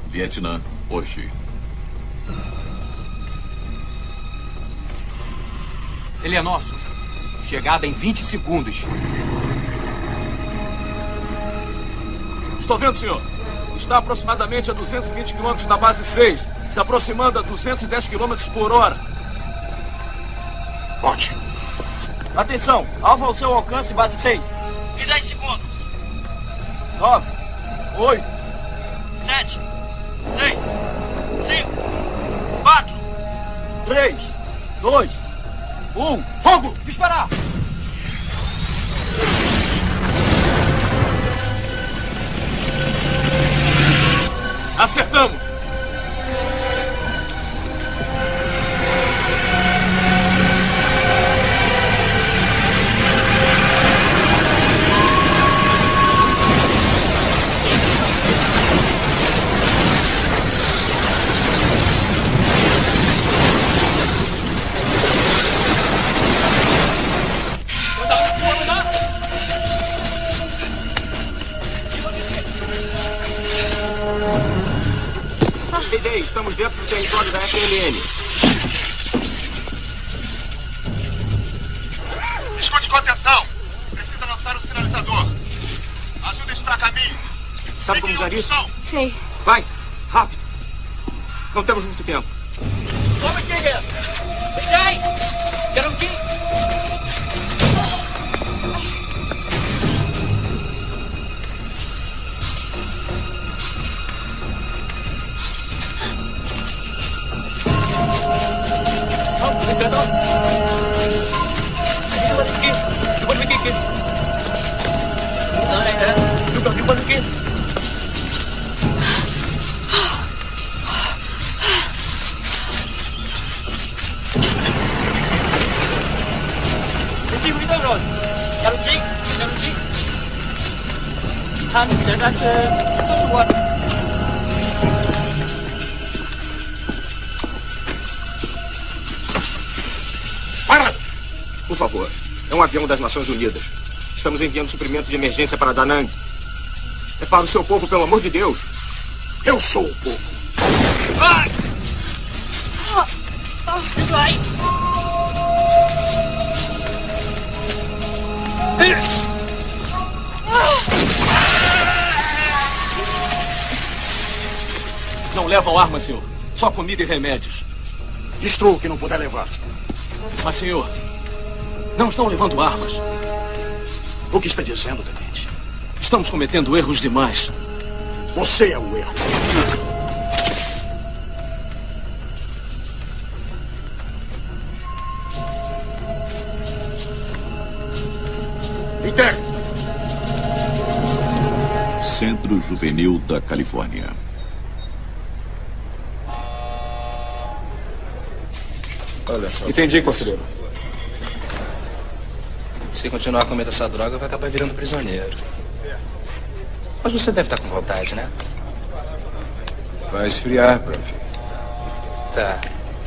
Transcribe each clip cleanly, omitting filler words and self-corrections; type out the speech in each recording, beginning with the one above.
Vietnã, hoje. Ele é nosso. Chegada em 20 segundos. Estou vendo, senhor. Está aproximadamente a 220 km da base 6, se aproximando a 210 km por hora. Volte. Atenção, alvo ao seu alcance, base 6. Em 10 segundos. 9, 8, 7, 6, 5, 4, 3, 2, 1. Fogo! Disparar! Acertamos! Estamos dentro do território da FLN. Escute com atenção. Precisa lançar o sinalizador. Ajuda está a caminho. Sabe como usar isso? Sei. Vai, rápido. Não temos muito tempo. Toma aqui, guerra. Vem! Quero aqui. Para! Por favor, é um avião das Nações Unidas. Estamos enviando suprimentos de emergência para Da Nang. É para o seu povo, pelo amor de Deus. Eu sou o povo. Vai! Vai! Não levam armas, senhor. Só comida e remédios. Destrua o que não puder levar. Mas, senhor, não estão levando armas. O que está dizendo, tenente? Estamos cometendo erros demais. Você é o erro. Inter! Centro Juvenil da Califórnia. Olha só. Entendi, conselheiro. Se continuar comendo essa droga, vai acabar virando prisioneiro. Mas você deve estar com vontade, né? Vai esfriar, prof. Tá.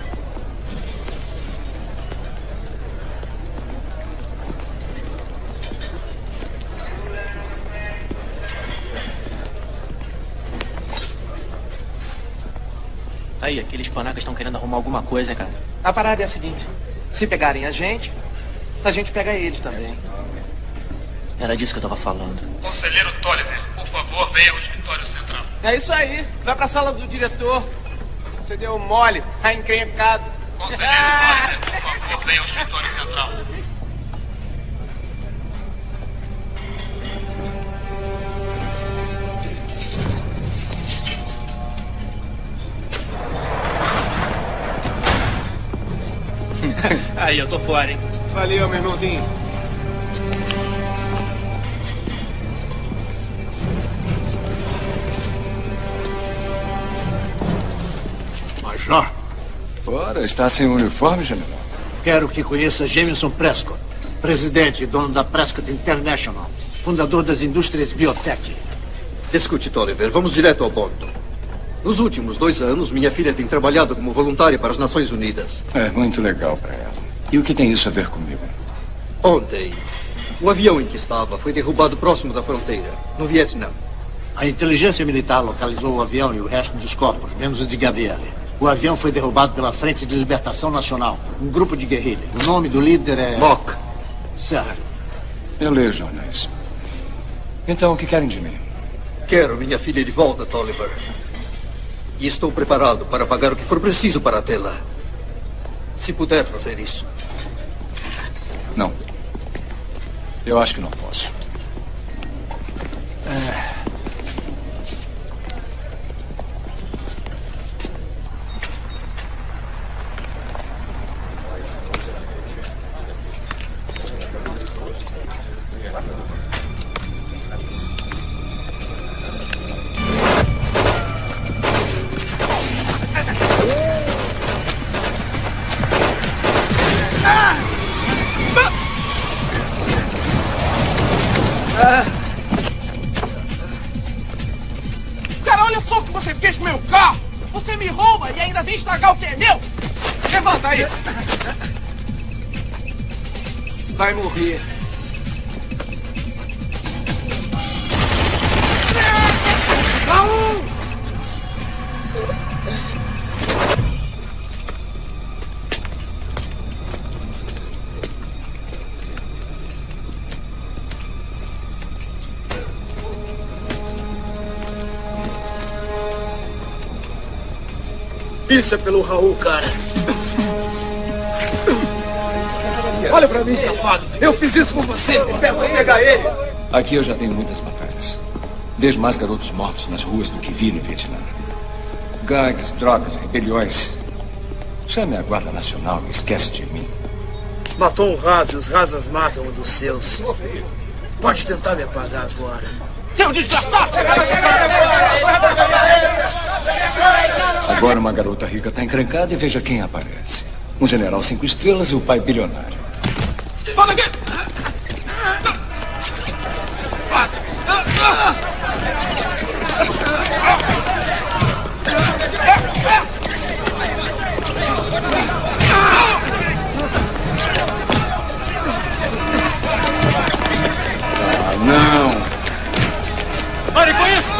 Aí, aqueles panacas estão querendo arrumar alguma coisa, cara. A parada é a seguinte: se pegarem a gente pega eles também. Era disso que eu tava falando. Conselheiro Tolliver, por favor, venha ao escritório central. É isso aí. Vai pra sala do diretor. Você deu mole, tá encrencado. Conselheiro Tolliver, por favor, venha ao escritório central. Aí, eu tô fora, hein? Valeu, meu irmãozinho. Major, Ora, está sem uniforme, general? quero que conheça Jameson Prescott, presidente e dono da Prescott International, fundador das indústrias biotech. Escute, Tolliver, vamos direto ao ponto. Nos últimos 2 anos, minha filha tem trabalhado como voluntária para as Nações Unidas. É muito legal para ela. E o que tem isso a ver comigo? Ontem, o avião em que estava foi derrubado próximo da fronteira, no Vietnã. A inteligência militar localizou o avião e o resto dos corpos, menos o de Gabriele. O avião foi derrubado pela Frente de Libertação Nacional, um grupo de guerrilha. O nome do líder é... Mock. Certo. Eu leio jornais. Então, o que querem de mim? Quero minha filha de volta, Tolliver. E estou preparado para pagar o que for preciso para tê-la. Se puder fazer isso. Não. Eu acho que não posso. Cara, olha só o que você fez com meu carro! Você me rouba e ainda vem estragar o que é meu! Levanta aí! Vai morrer. Raul! Isso é pelo Raul, cara. Olha pra mim, safado. Eu fiz isso com você. Vou pegar ele. Aqui eu já tenho muitas batalhas. Vejo mais garotos mortos nas ruas do que vi no Vietnã. Gangues, drogas, rebeliões. Chame a Guarda Nacional e esquece de mim. Matou um raso e os rasas matam um dos seus. Pode tentar me apagar agora. Seu desgraçado! Agora uma garota rica está encrencada e veja quem aparece. Um general 5 estrelas e o pai bilionário. Volta aqui! Ah, não! Pare com isso!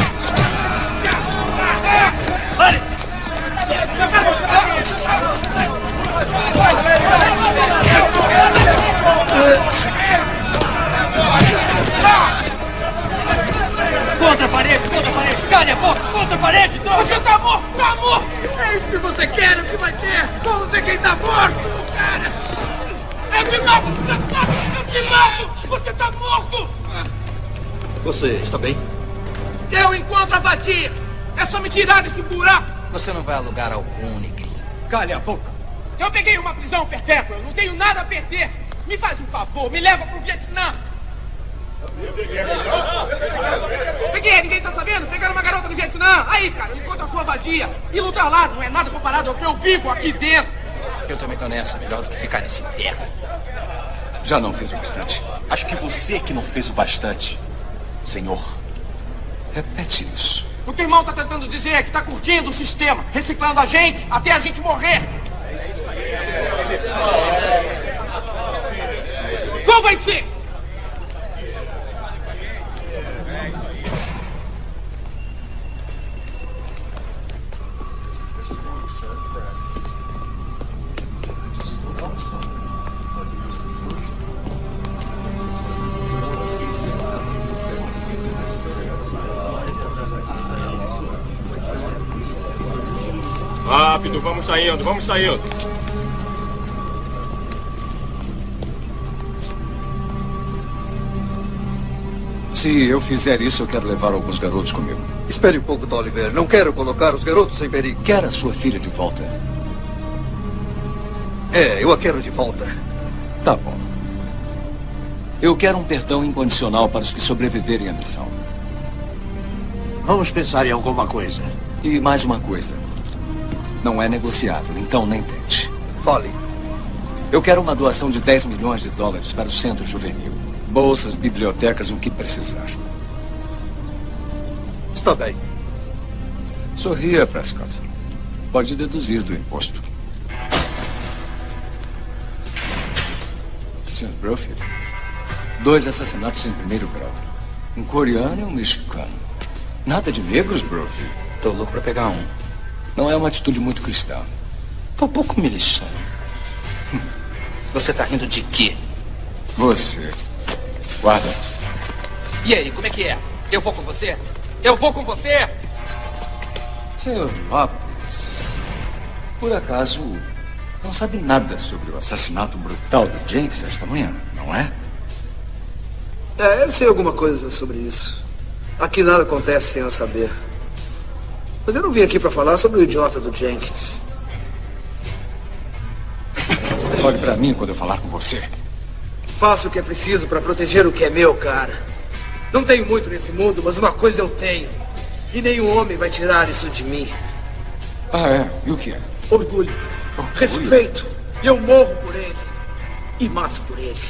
Pare! Contra a parede! Calha a boca! Contra a parede! Você tá morto! Tá morto! É isso que você quer! O que vai ter? Vamos ver quem tá morto! Cara! Eu te mato, desgraçado! Eu te mato! Você tá morto! Você está bem? Eu encontro a vadia! É só me tirar desse buraco! Você não vai a lugar algum, negrinho. Calha a boca! Eu peguei uma prisão perpétua, eu não tenho nada a perder! Me faz um favor, me leva pro Vietnã! Peguei, ninguém tá sabendo? Pegaram uma garota no Vietnã! Aí, cara, eu encontro a sua vadia! E lutar lá não é nada comparado ao que eu vivo aqui dentro! Eu também tô nessa, melhor do que ficar nesse inferno. Já não fez o bastante. Acho que você que não fez o bastante, senhor. Repete isso. O que o irmão tá tentando dizer é que tá curtindo o sistema, reciclando a gente até a gente morrer. Qual vai ser? Rápido, vamos saindo, vamos saindo. Se eu fizer isso, eu quero levar alguns garotos comigo. Espere um pouco, Tolliver. Não quero colocar os garotos em perigo. Quer a sua filha de volta? É, eu a quero de volta. Tá bom. Eu quero um perdão incondicional para os que sobreviverem à missão. Vamos pensar em alguma coisa. E mais uma coisa. Não é negociável, então nem tente. Fale. Eu quero uma doação de 10 milhões de dólares para o centro juvenil. Bolsas, bibliotecas, o que precisar. Está bem. Sorria, Prescott. Pode deduzir do imposto. Sr. Brophy, 2 assassinatos em primeiro grau. Um coreano e um mexicano. Nada de negros, Brophy? Tô louco pra pegar um. Não é uma atitude muito cristã. Tô um pouco me lixando. Você tá rindo de quê? Você. Guarda. E aí, como é que é? Eu vou com você? Eu vou com você? Senhor Lopes, por acaso não sabe nada sobre o assassinato brutal do Jenks esta manhã, não é? Eu sei alguma coisa sobre isso. Aqui nada acontece sem eu saber. Mas eu não vim aqui pra falar sobre o idiota do Jenkins. Olhe pra mim quando eu falar com você. Faço o que é preciso pra proteger o que é meu, cara. Não tenho muito nesse mundo, mas uma coisa eu tenho. E nenhum homem vai tirar isso de mim. Ah, é? E o que é? Orgulho. Respeito. E eu morro por ele. E mato por ele.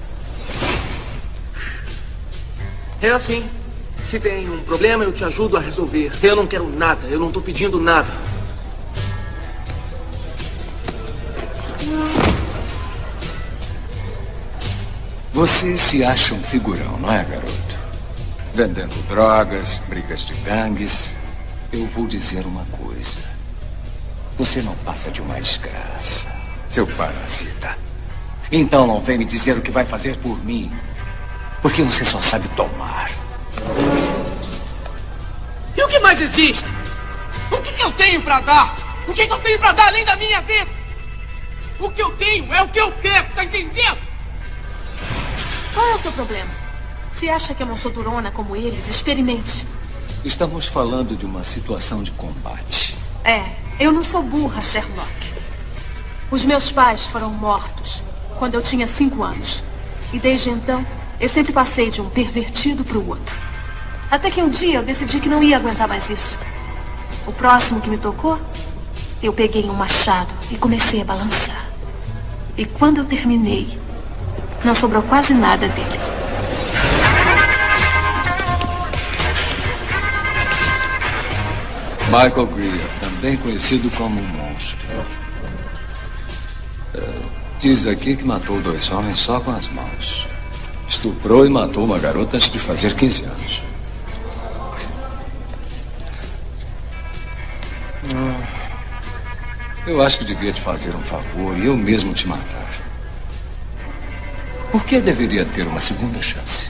É assim. Se tem um problema, eu te ajudo a resolver. Eu não quero nada. Eu não tô pedindo nada. Você se acha um figurão, não é, garoto? Vendendo drogas, brigas de gangues. Eu vou dizer uma coisa. Você não passa de uma desgraça, seu parasita. Então não vem me dizer o que vai fazer por mim. Porque você só sabe tomar. E o que mais existe? O que eu tenho pra dar? O que eu tenho pra dar além da minha vida? O que eu tenho é o que eu quero, tá entendendo? Qual é o seu problema? Se acha que eu não sou durona como eles, experimente. Estamos falando de uma situação de combate. Eu não sou burra, Sherlock. Os meus pais foram mortos quando eu tinha 5 anos. E desde então, eu sempre passei de um pervertido para o outro. Até que um dia eu decidi que não ia aguentar mais isso. O próximo que me tocou, eu peguei um machado e comecei a balançar. E quando eu terminei, não sobrou quase nada dele. Michael Greer, também conhecido como um monstro. Diz aqui que matou 2 homens só com as mãos. Estuprou e matou uma garota antes de fazer 15 anos. Eu acho que devia te fazer um favor e eu mesmo te matar. Por que deveria ter uma segunda chance?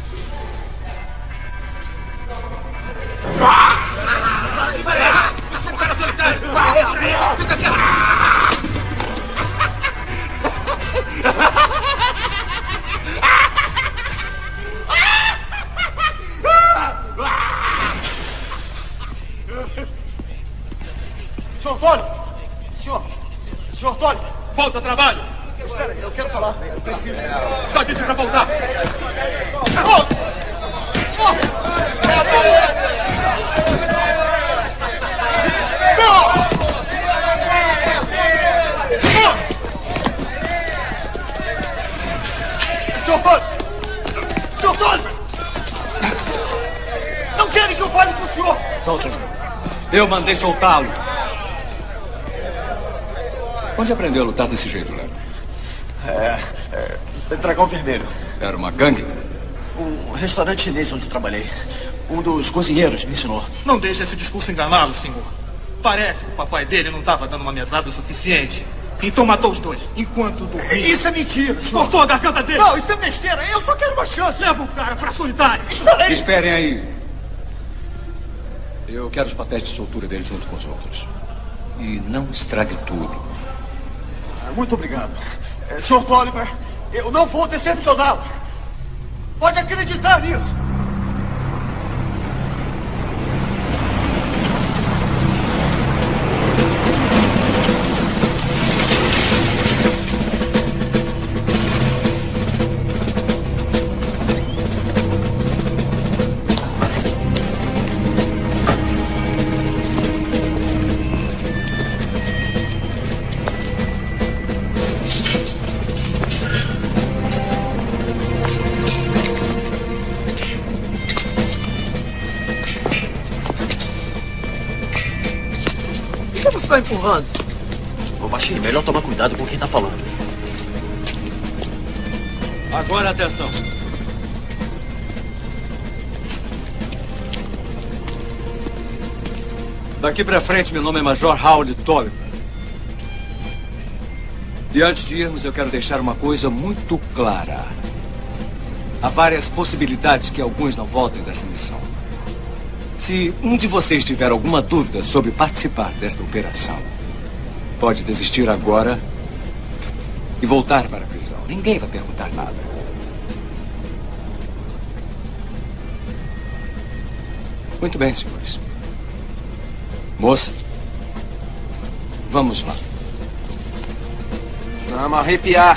Senhor Tony! Senhor Tony! Volta ao trabalho! Espera aí, eu quero falar. Eu preciso. Só disse pra voltar! Senhor Tony! Senhor Tony! Não querem que eu fale com o senhor! Solta-me. Eu mandei soltá-lo. Onde aprendeu a lutar desse jeito, Léo? Dragão Vermelho. Era uma gangue? Um restaurante chinês onde trabalhei. Um dos cozinheiros me ensinou. Não deixe esse discurso enganá-lo, senhor. Parece que o papai dele não estava dando uma mesada o suficiente. Então matou os 2, enquanto dormia. Isso é mentira, senhor. Cortou a garganta dele. Não, isso é besteira. Eu só quero uma chance. Leva o cara pra solitário. Espera aí. Esperem aí. Eu quero os papéis de soltura dele junto com os outros. E não estrague tudo. Muito obrigado. Sr. Tolliver, eu não vou decepcioná-lo. Pode acreditar nisso. Você está empurrando? Ô, baixinho, melhor tomar cuidado com quem tá falando. Agora atenção. Daqui pra frente, meu nome é Major Howard Tolliver. E antes de irmos, eu quero deixar uma coisa muito clara. Há várias possibilidades que alguns não voltem desta missão. Se um de vocês tiver alguma dúvida sobre participar desta operação, pode desistir agora e voltar para a prisão. Ninguém vai perguntar nada. Muito bem, senhores. Moça, vamos lá. Vamos arrepiar.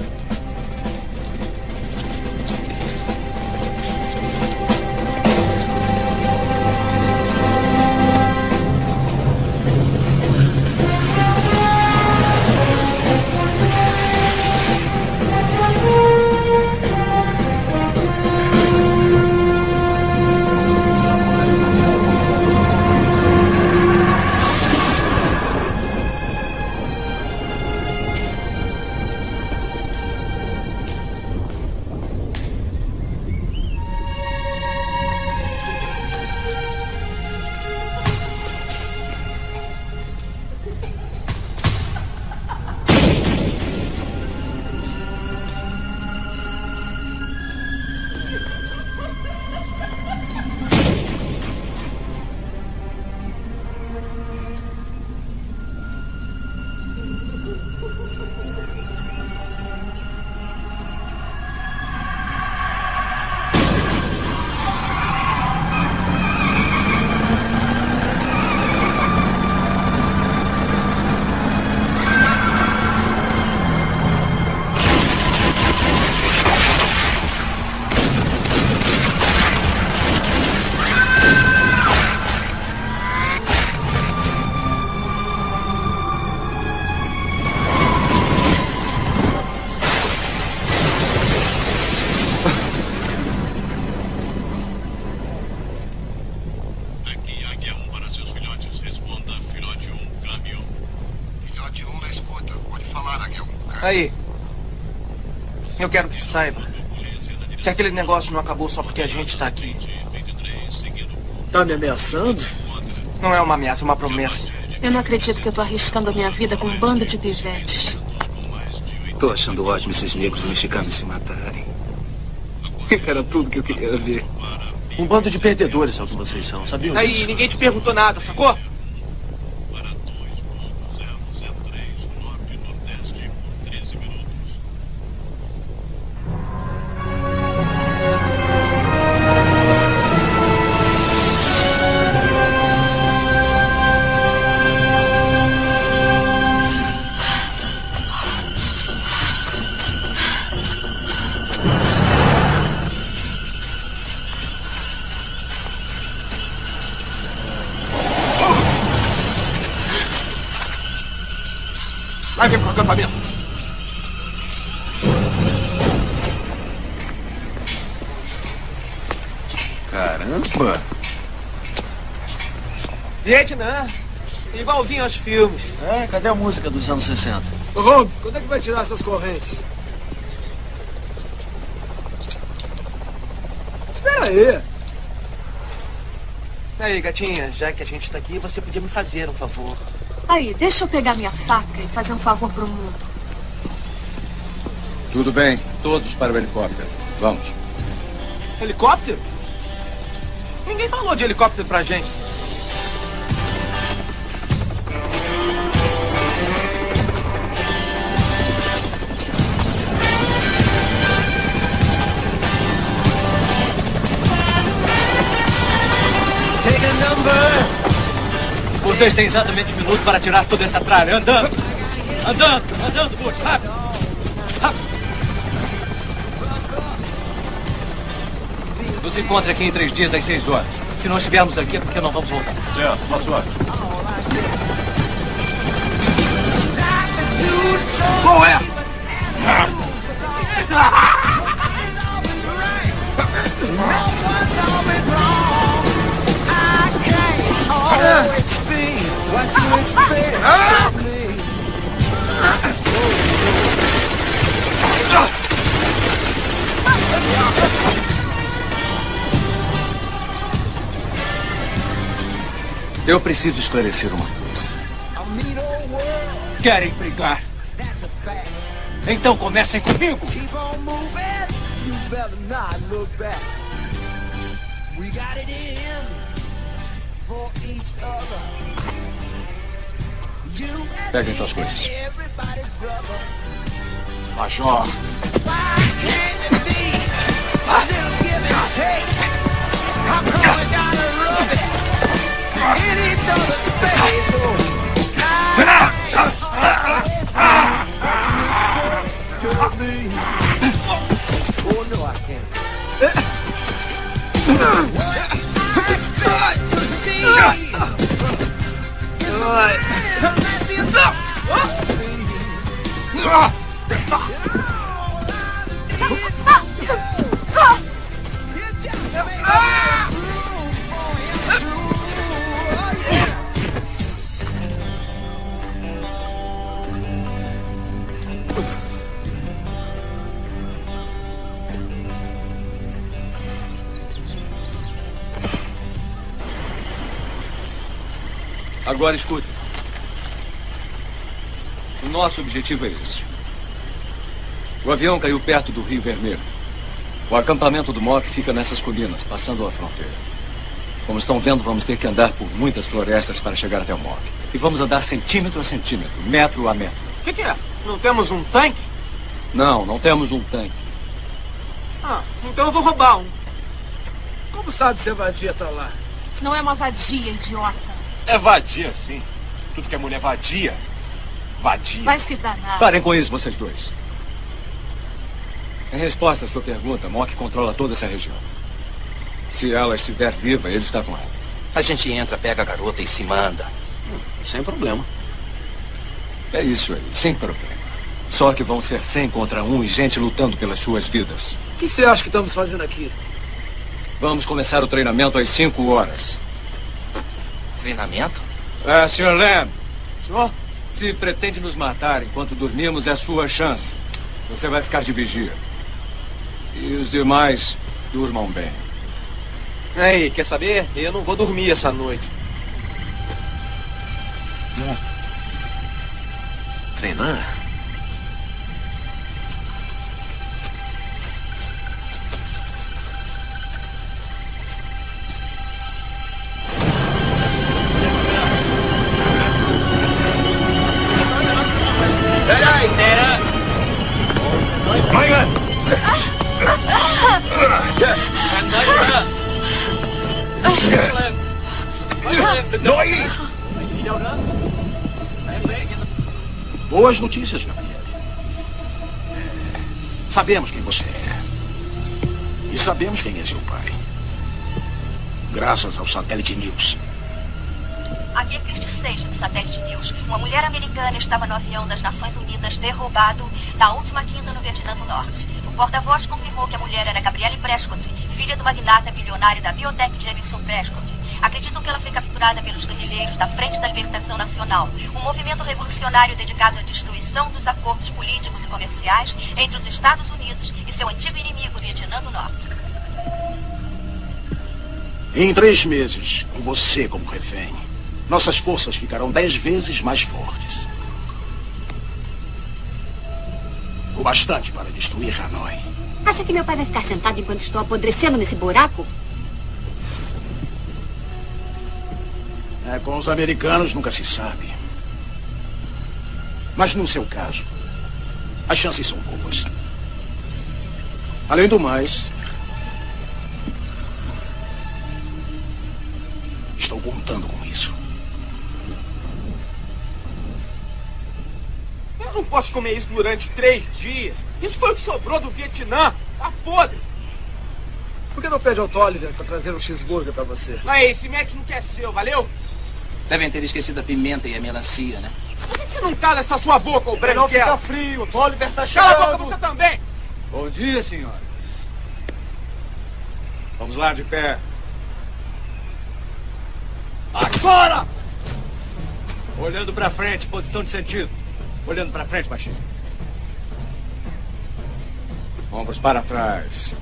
Aí, eu quero que saiba que aquele negócio não acabou só porque a gente está aqui. Tá me ameaçando? Não é uma ameaça, é uma promessa. Eu não acredito que eu tô arriscando a minha vida com um bando de pivetes. Tô achando ótimo esses negros mexicanos se matarem. Era tudo que eu queria ver. Um bando de perdedores é o que vocês são, sabia? Aí, ninguém te perguntou nada, sacou? Vai vir pro acampamento. Caramba! Vietnã. Igualzinho aos filmes. É, cadê a música dos anos 60? Ô, Holmes, quando é que vai tirar essas correntes? Espera aí. Aí, gatinha, já que a gente tá aqui, você podia me fazer um favor. Aí, deixa eu pegar minha faca e fazer um favor pro mundo. Tudo bem, todos para o helicóptero. Vamos. Helicóptero? Ninguém falou de helicóptero pra gente. Take a number. Vocês têm exatamente 1 minuto para tirar toda essa tralha. Andando! Andando, Butch! Rápido! Rápido! Nos encontre aqui em 3 dias às 6 horas. Se não estivermos aqui é porque não vamos voltar. Certo, posso ir. Qual é? Eu preciso esclarecer uma coisa. Querem brigar? Então comecem comigo! Peguem suas coisas. Major. Agora escutem. O nosso objetivo é esse. O avião caiu perto do Rio Vermelho. O acampamento do MOC fica nessas colinas, passando a fronteira. Como estão vendo, vamos ter que andar por muitas florestas para chegar até o MOC. E vamos andar centímetro a centímetro, metro a metro. O que é? Não temos um tanque? Não temos um tanque. Ah, então eu vou roubar um. Como sabe se a vadia tá lá? Não é uma vadia, idiota. É vadia, sim. Tudo que é mulher vadia. Vadia. Vai se danar. Parem com isso, vocês dois. Em resposta à sua pergunta, MOC controla toda essa região. Se ela estiver viva, ele está com ela. A gente entra, pega a garota e se manda. Sem problema. É isso aí, sem problema. Só que vão ser 100 contra 1 e gente lutando pelas suas vidas. O que você acha que estamos fazendo aqui? Vamos começar o treinamento às 5 horas. Treinamento? Sr. Lamb. Senhor? Se pretende nos matar enquanto dormimos, é sua chance. Você vai ficar de vigia. E os demais, durmam bem. Ei, quer saber? Eu não vou dormir essa noite. Treinar? Boas notícias, Gabriel. Sabemos quem você é. E sabemos quem é seu pai. Graças ao Satélite News. Aqui é Christy Sage, do Satélite News. Uma mulher americana estava no avião das Nações Unidas derrubado na última quinta no Vietnã do Norte. O porta-voz confirmou que a mulher era Gabrielle Prescott, filha do magnata bilionário da biotech Jamison Prescott. Acreditam que ela foi capturada pelos guerrilheiros da Frente da Libertação Nacional, um movimento revolucionário dedicado à destruição dos acordos políticos e comerciais entre os Estados Unidos e seu antigo inimigo, Vietnã do Norte. Em 3 meses, com você como refém, nossas forças ficarão 10 vezes mais fortes. O bastante para destruir Hanoi. Acha que meu pai vai ficar sentado enquanto estou apodrecendo nesse buraco? Com os americanos nunca se sabe. Mas no seu caso, as chances são boas. Além do mais, estou contando com isso. Eu não posso comer isso durante 3 dias. Isso foi o que sobrou do Vietnã. Tá podre. Por que não pede ao Tolliver para trazer um cheeseburger para você? Aí, esse Mac não quer seu, valeu? Devem ter esquecido a pimenta e a melancia, né? Por que você não cala essa sua boca, ô Breno? Não fica frio, o Tolliver tá chegando. Cala a boca você também. Bom dia, senhoras. Vamos lá, de pé. Agora! Olhando pra frente, posição de sentido. Olhando pra frente, baixinho. Ombros para trás.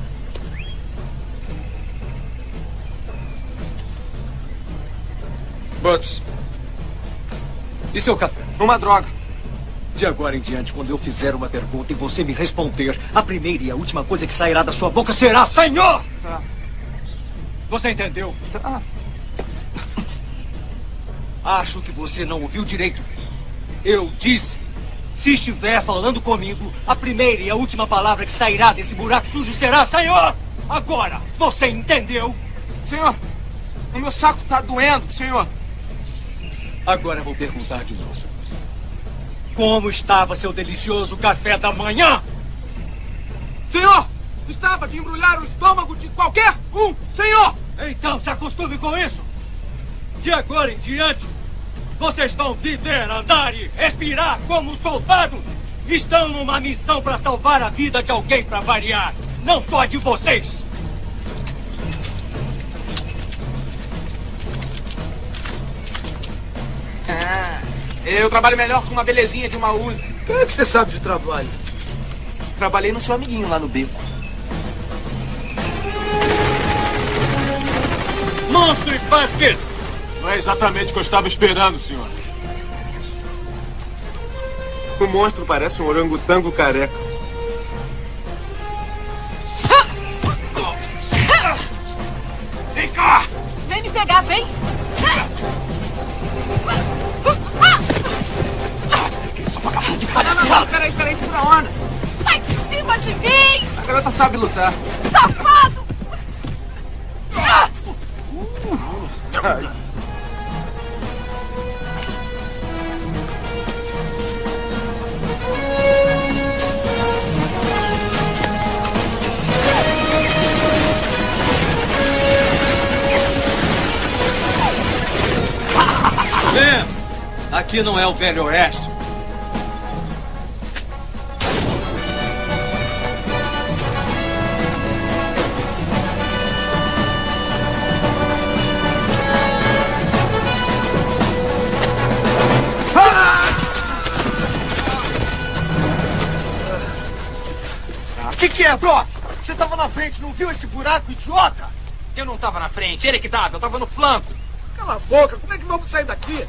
Butts, e seu café? Uma droga. De agora em diante, quando eu fizer uma pergunta e você me responder, a primeira e a última coisa que sairá da sua boca será Senhor! Tá. Você entendeu? Tá. Acho que você não ouviu direito. Eu disse, se estiver falando comigo, a primeira e a última palavra que sairá desse buraco sujo será Senhor! Agora, você entendeu? Senhor, o meu saco tá doendo, senhor. Agora vou perguntar de novo. Como estava seu delicioso café da manhã? Senhor, estava de embrulhar o estômago de qualquer um, senhor! Então se acostume com isso. De agora em diante, vocês vão viver, andar e respirar como soldados. Estão numa missão para salvar a vida de alguém para variar. Não só de vocês. Eu trabalho melhor com uma belezinha de uma Uzi. O que é que você sabe de trabalho? Trabalhei no seu amiguinho lá no beco. Monstro e Vasquez! Não é exatamente o que eu estava esperando, senhor. O monstro parece um orangotango careca. Vem cá! Vem me pegar, vem! Não, peraí, segura a onda. Sai de cima de mim! A garota sabe lutar. Safado! Aqui não é o Velho Oeste. Que é, bro? Você tava na frente, não viu esse buraco, idiota? Eu não tava na frente, ele que tava, eu tava no flanco. Cala a boca, como é que vamos sair daqui?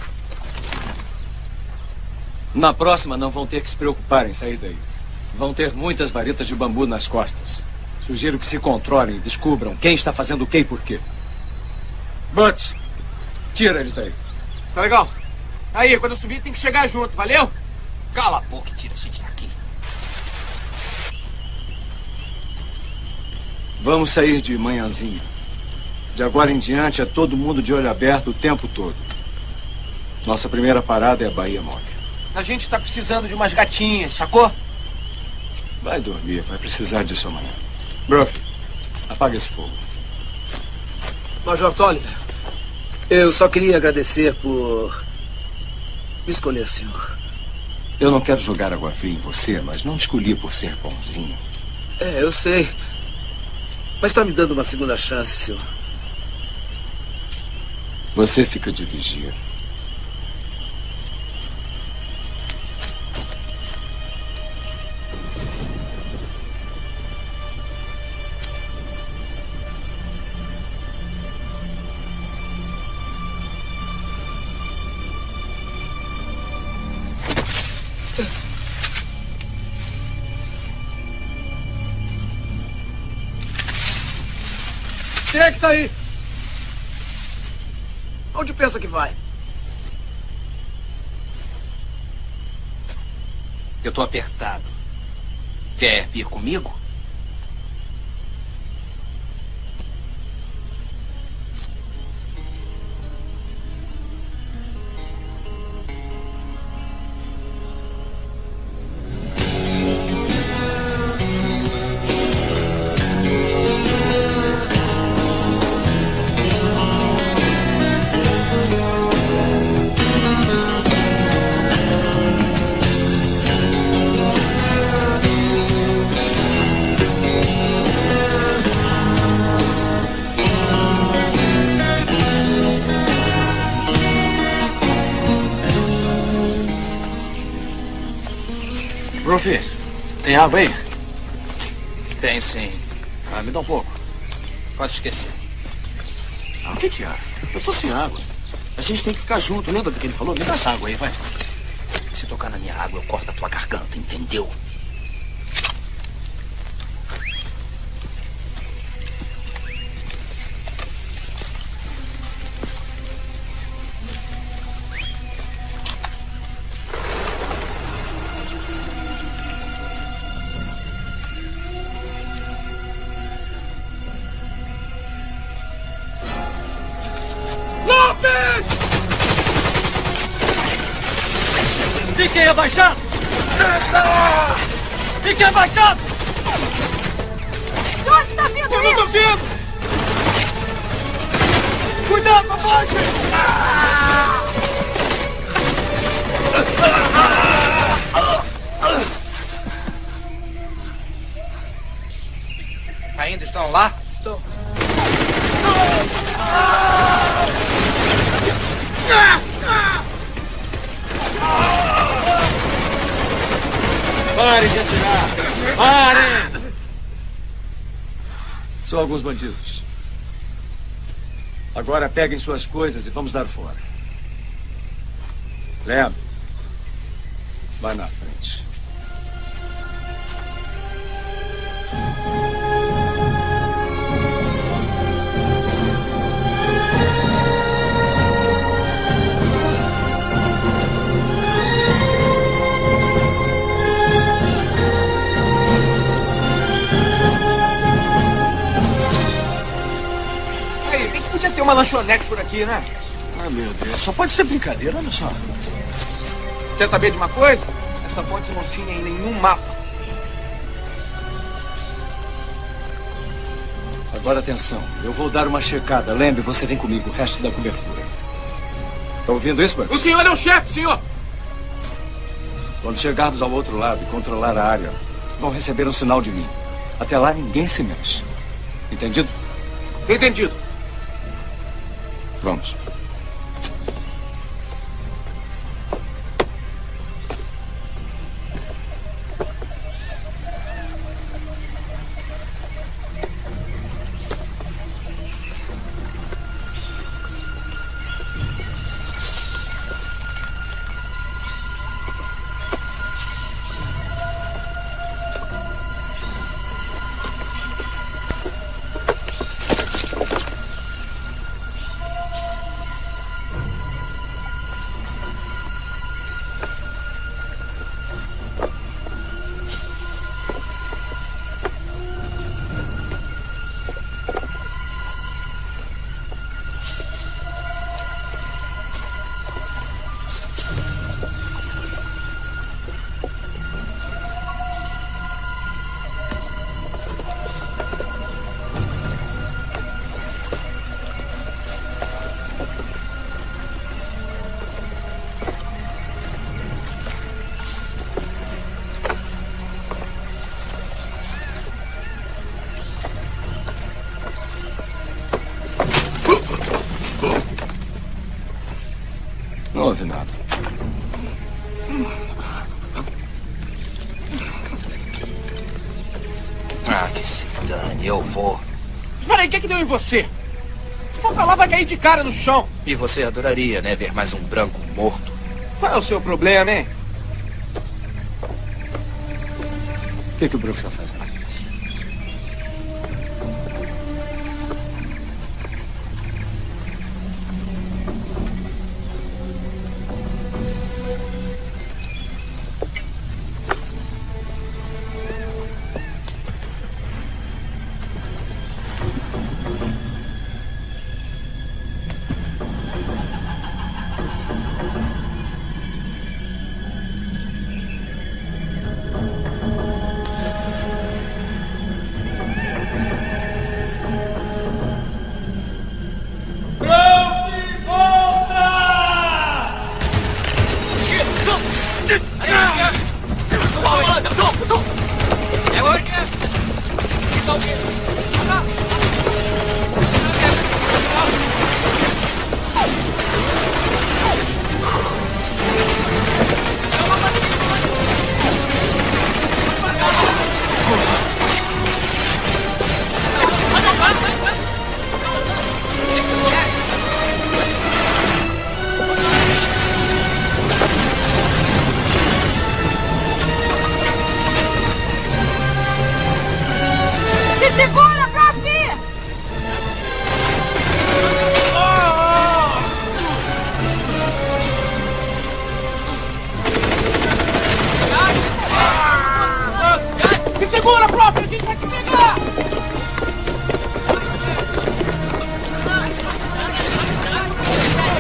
Na próxima não vão ter que se preocupar em sair daí. Vão ter muitas varetas de bambu nas costas. Sugiro que se controlem e descubram quem está fazendo o que e por quê. Butts, tira eles daí. Tá legal. Aí, quando eu subir tem que chegar junto, valeu? Cala a boca e tira a gente daqui. Vamos sair de manhãzinha. De agora em diante é todo mundo de olho aberto o tempo todo. Nossa primeira parada é a Bahia Mock. A gente tá precisando de umas gatinhas, sacou? Vai dormir, vai precisar disso amanhã. Bruff, apaga esse fogo. Major Tolliver, eu só queria agradecer por me escolher, senhor. Eu não quero jogar água fria em você, mas não te escolhi por ser bonzinho. É, eu sei. Mas está me dando uma segunda chance, senhor. Você fica de vigia. Quem é que tá aí? Onde pensa que vai? Eu tô apertado. Quer vir comigo? Ruffy, tem água aí? Tem sim. Ah, me dá um pouco. Pode esquecer. Ah, o que é? Eu tô sem água. A gente tem que ficar junto, lembra do que ele falou? Me dá essa água aí, vai. Se tocar na minha água, eu corto a tua garganta, entendeu? Fiquem abaixados! Fiquem abaixados! De onde está vindo isso? Eu não tô vindo! Cuidado, abaixe! Ainda estão lá? Estão. Parem de atirar! Parem! São alguns bandidos. Agora peguem suas coisas e vamos dar fora. Lembra? Vai na frente. Podia ter uma lanchonete por aqui, né? Ah, meu Deus, só pode ser brincadeira, olha só. Quer saber de uma coisa? Essa ponte não tinha em nenhum mapa. Agora atenção, eu vou dar uma checada. Lembre, você vem comigo, o resto da cobertura. Tá ouvindo isso, Bugs? O senhor é o chefe, senhor! Quando chegarmos ao outro lado e controlar a área, vão receber um sinal de mim. Até lá, ninguém se mexe. Entendido? Entendido. Vamos. Não houve nada. Ah, que se dane, eu vou. Espera aí, o que é que deu em você? Se for pra lá, vai cair de cara no chão. E você adoraria, né, ver mais um branco morto? Qual é o seu problema, hein? O que o Brook está fazendo?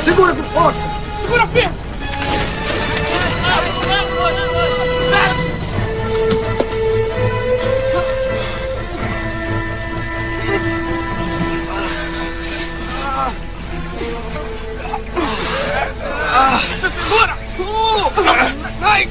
Segura com força! Segura firme! Você segura! Vai!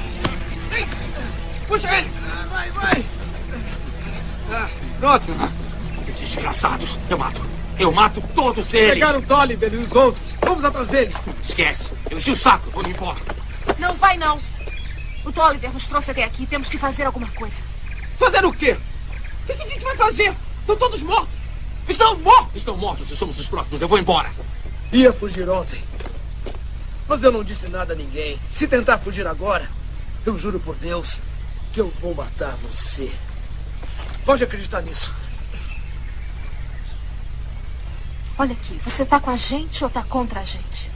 Puxa ele! Vai! Pronto! Esses desgraçados! Eu mato todos eles! Pegaram o Tolliver e os outros. Vamos atrás deles. Esquece! Eu enchi o saco! Vamos embora! Não vai, não. O Tolliver nos trouxe até aqui. Temos que fazer alguma coisa. Fazer o quê? O que a gente vai fazer? Estão todos mortos! Estão mortos! Estão mortos e somos os próximos. Eu vou embora! Ia fugir ontem. Mas eu não disse nada a ninguém. Se tentar fugir agora, eu juro por Deus que eu vou matar você. Pode acreditar nisso. Olha aqui, você tá com a gente ou tá contra a gente?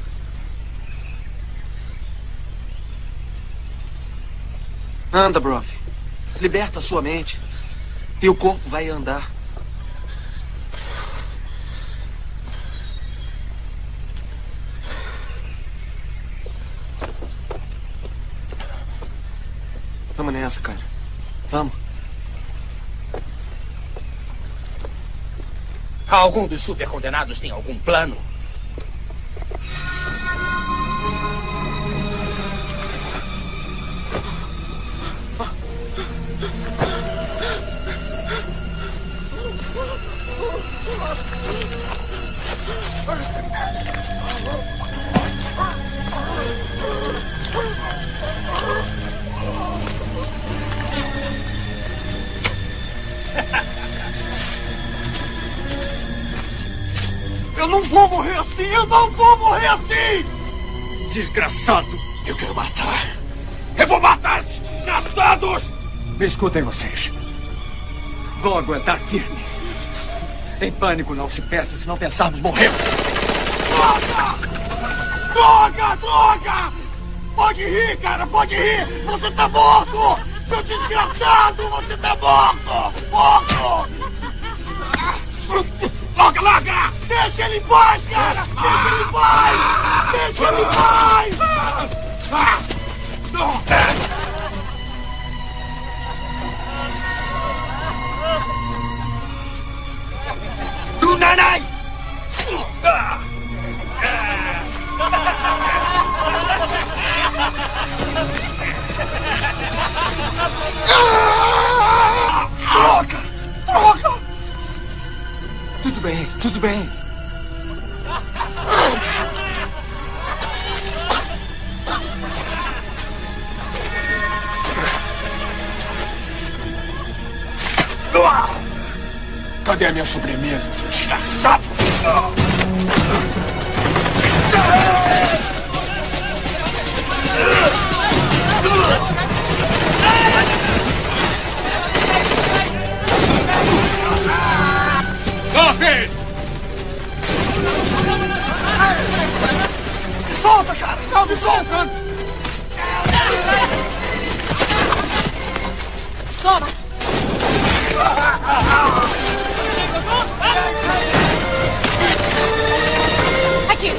Anda, Broth. Liberta a sua mente. E o corpo vai andar. Vamos nessa, cara. Vamos. Algum dos supercondenados tem algum plano? Eu não vou morrer assim! Eu não vou morrer assim! Desgraçado! Eu quero matar! Eu vou matar esses desgraçados! Me escutem vocês. Vão aguentar firme. Em pânico não se peça, se não pensarmos morrer. Droga! Pode rir, cara! Pode rir! Você tá morto! Seu desgraçado! Você tá morto! Morto! Larga! Deixa ele em paz, cara! Deixa ele em paz! Deixa ele em paz! Do nanai! Droga! Tudo bem. Cadê a minha sobremesa, seu desgraçado? Lopes! Me solta, cara! Não, me solta! Toma! Aqui!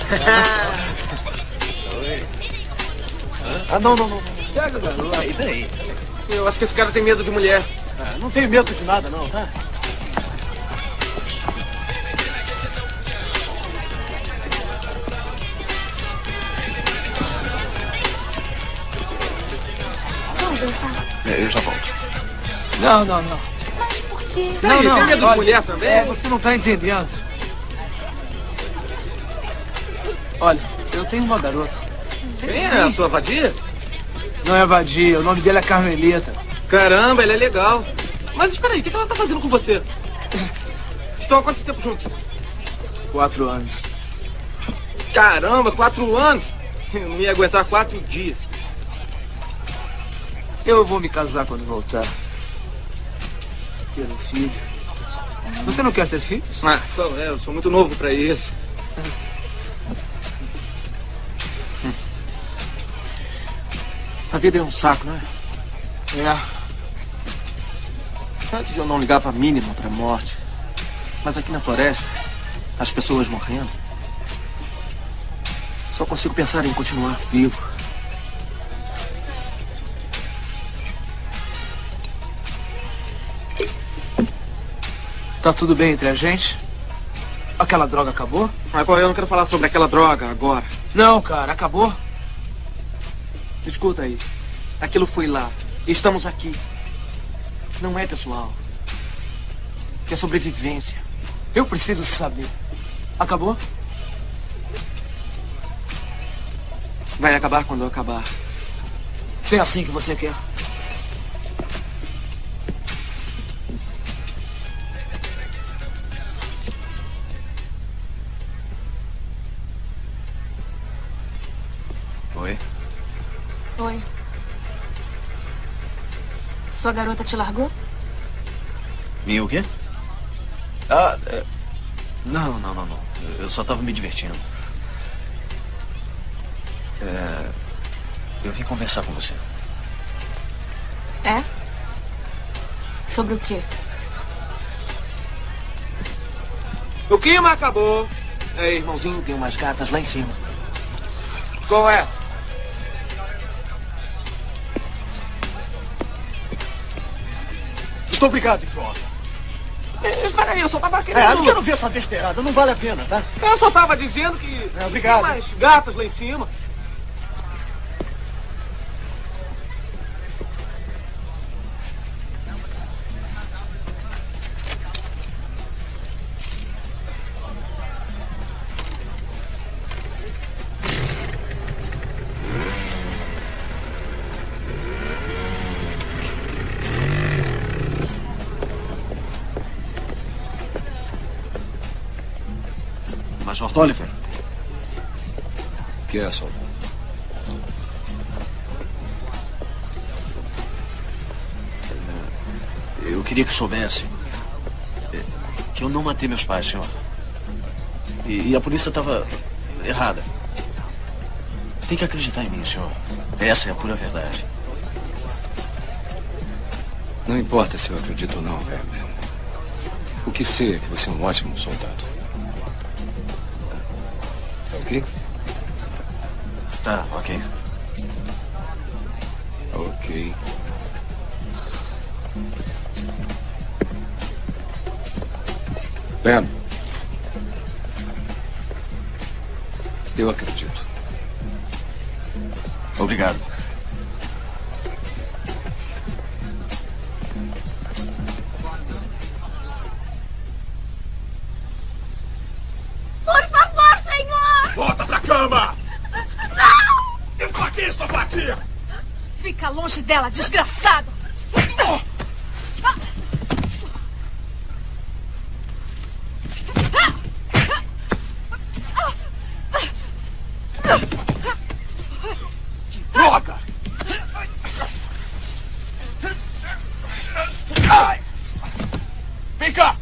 Ah, não. Pega, garoto. Peraí. Eu acho que esse cara tem medo de mulher. Não tenho medo de nada, não, tá? Vamos dançar. Eu já volto. Não. Mas por quê? Não, tem medo de mulher também? Você não tá entendendo. Olha, eu tenho uma garota. Quem é a sua vadia? Não é vadia, o nome dele é Carmelita. Caramba, ele é legal. Mas espera aí, o que ela tá fazendo com você? Estão há quanto tempo juntos? 4 anos. Caramba, 4 anos? Eu não ia aguentar 4 dias. Eu vou me casar quando voltar. Ter um filho. Você não quer ter filhos? Qual é? Eu sou muito novo pra isso. A vida é um saco, né? É. Antes eu não ligava a mínima pra morte. Mas aqui na floresta, as pessoas morrendo, só consigo pensar em continuar vivo. Tá tudo bem entre a gente? Aquela droga acabou? Agora eu não quero falar sobre aquela droga agora. Não, cara, acabou. Escuta aí. Aquilo foi lá. E estamos aqui. Não é pessoal. É sobrevivência. Eu preciso saber. Acabou? Vai acabar quando eu acabar. Se é assim que você quer. Oi? Oi. Sua garota te largou? Minha o quê? Não. Eu só tava me divertindo. Eu vim conversar com você. É? Sobre o quê? O clima acabou. Ei, irmãozinho, tem umas gatas lá em cima. Qual é? Muito obrigado, idiota. Espera aí, eu só tava querendo... Eu não quero ver essa besteirada, não vale a pena, tá? Eu só tava dizendo que... obrigado. Tem umas gatas lá em cima. Major Tolliver? Que é, soldado? Eu queria que soubesse que eu não matei meus pais, senhor. E a polícia estava errada. Tem que acreditar em mim, senhor. Essa é a pura verdade. Não importa se eu acredito ou não, Werner. O que sei é que você é um ótimo soldado. Ok? Tá, ok. Ok. Leandro. Eu acredito. Obrigado. Por favor, senhor! Volta pra cama! Não! Eu tô aqui, sua vadia! Fica longe dela, desgraçado! Droga! Ai! Vem cá!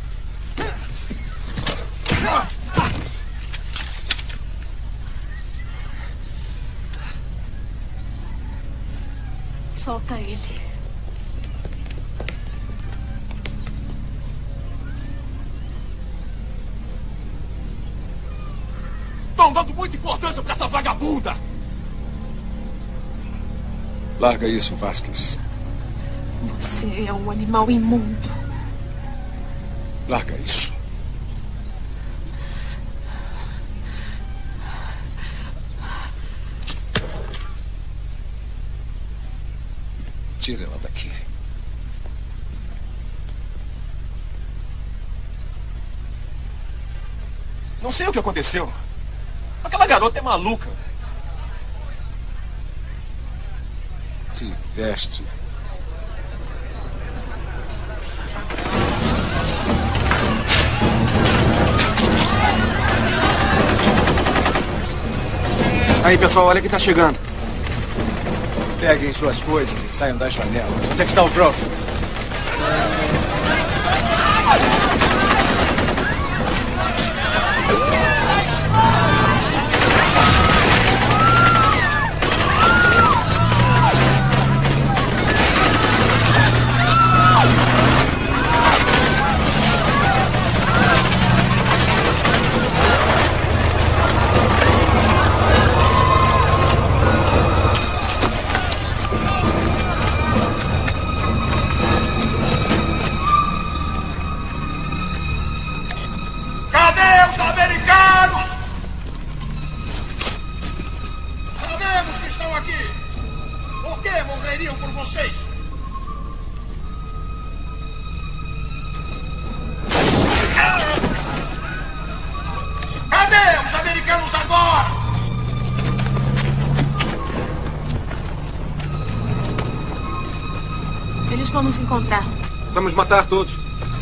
Solta ele. estão dando muita importância pra essa vagabunda. Larga isso, Vasquez. Você é um animal imundo. Larga isso. Tira ela daqui. Não sei o que aconteceu. Aquela garota é maluca. Se veste. Aí, pessoal, olha quem tá chegando. Peguem suas coisas e saiam das janelas. Onde é que está o prof? Eles vão nos encontrar. Vamos matar todos.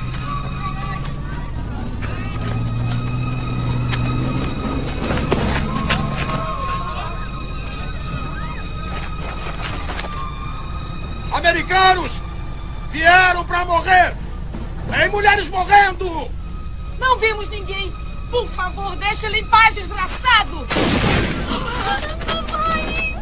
Americanos! Vieram pra morrer! Tem mulheres morrendo! Não vimos ninguém! Por favor, deixa ele em paz, desgraçado! Mamãe!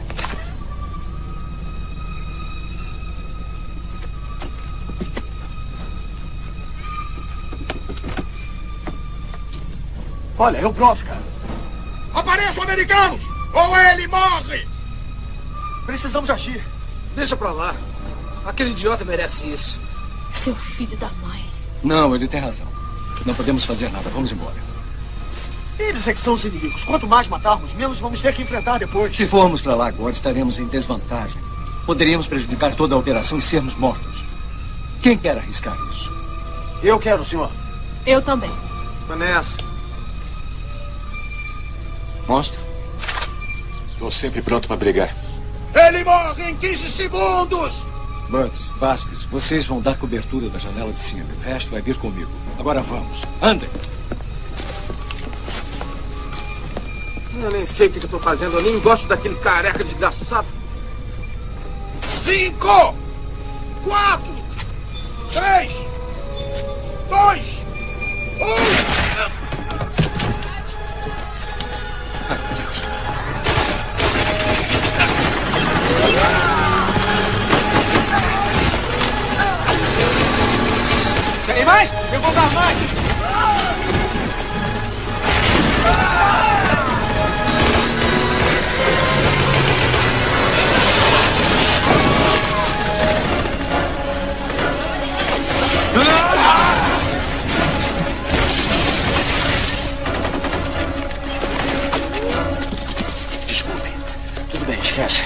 Olha, é o prof, cara. Apareçam, americanos! Ou ele morre! Precisamos agir. Deixa pra lá. Aquele idiota merece isso. Seu filho da mãe. Não, ele tem razão. Não podemos fazer nada. Vamos embora. Eles é que são os inimigos. Quanto mais matarmos, menos vamos ter que enfrentar depois. Se formos para lá agora, estaremos em desvantagem. Poderíamos prejudicar toda a operação e sermos mortos. Quem quer arriscar isso? Eu quero, senhor. Eu também. Vanessa. Monstro. Estou sempre pronto para brigar. Ele morre em 15 segundos! Butts, Vasquez, vocês vão dar cobertura da janela de cima. O resto vai vir comigo. Agora vamos. Andem. Eu nem sei o que eu tô fazendo. Eu nem gosto daquele careca desgraçado. 5, 4, 3, 2, 1... Tem mais? Eu vou dar mais! Desculpe. Tudo bem, esquece.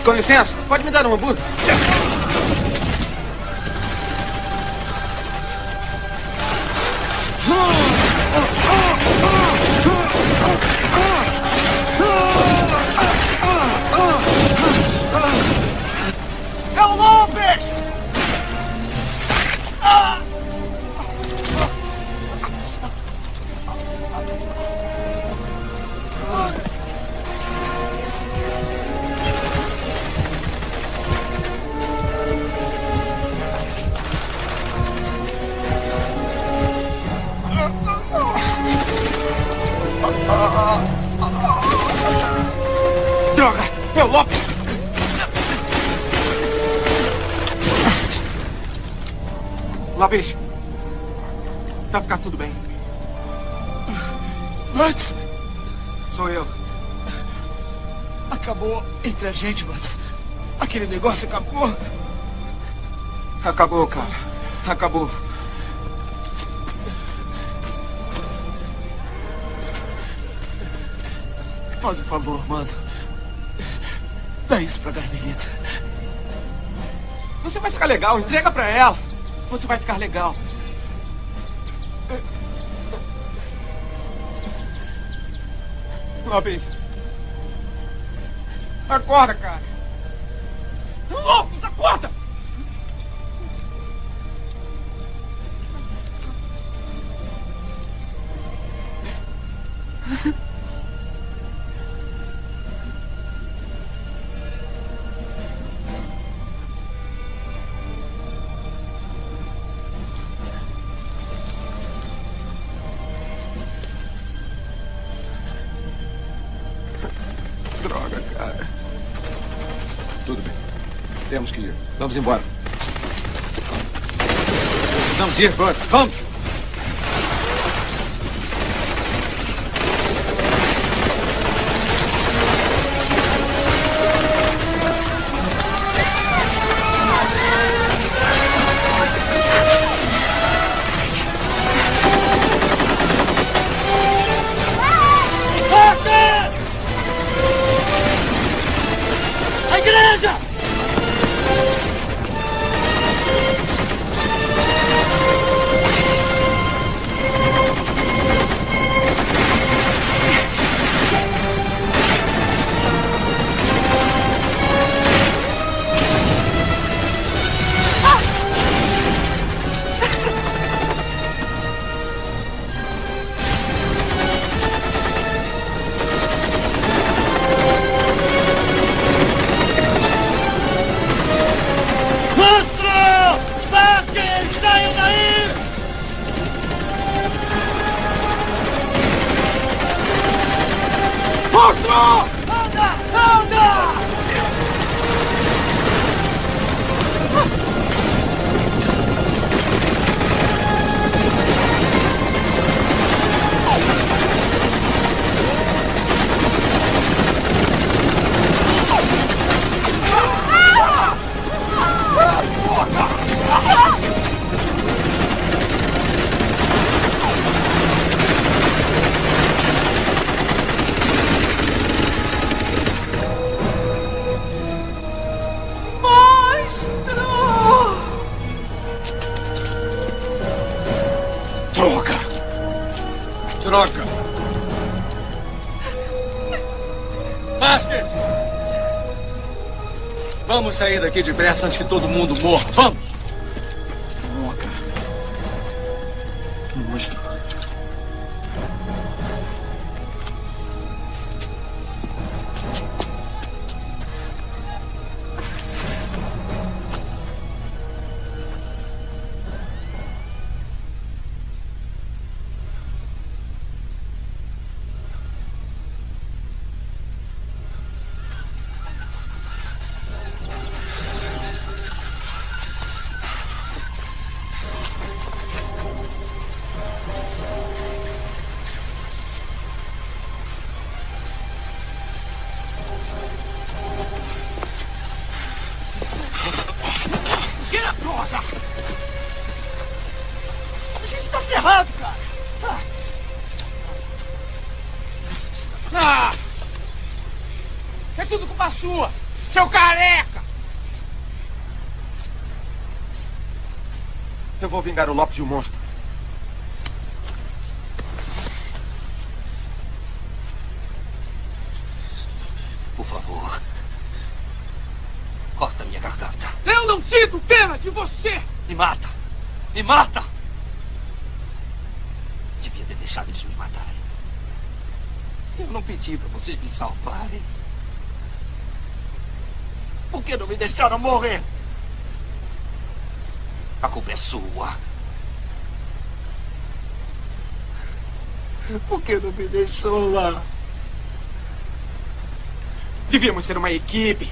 Com licença, pode me dar um hambúrguer? É o Lopes! Droga! É o Lopes! Lopes! Vai ficar tudo bem. Mats! Sou eu. Acabou entre a gente, Mats. Aquele negócio acabou. Acabou, cara. Acabou. Faz um favor, mano. Dá isso pra Carmelita. Você vai ficar legal. Entrega pra ela. Você vai ficar legal. Lopes. Acorda, cara. Lopes, acorda! Droga, cara. Tudo bem. Temos que ir. Vamos embora. Precisamos ir, Burt. Vamos! A igreja! Monstro! Vasquez, saiam daí! Monstro! Anda! Anda! Droga! Droga! Vasquez! Vamos sair daqui depressa antes que todo mundo morra. Vamos! Droga! Monstro! Droga! A gente tá ferrado, cara! Ah! É tudo culpa sua! Seu careca! Eu vou vingar o Lopes e o monstro. Por favor. Corta minha garganta. Eu não sinto pena de você! Me mata! Me mata! Devia ter deixado eles me matarem. Eu não pedi para vocês me salvarem. Por que não me deixaram morrer? A culpa é sua. Por que não me deixou lá? Devíamos ser uma equipe.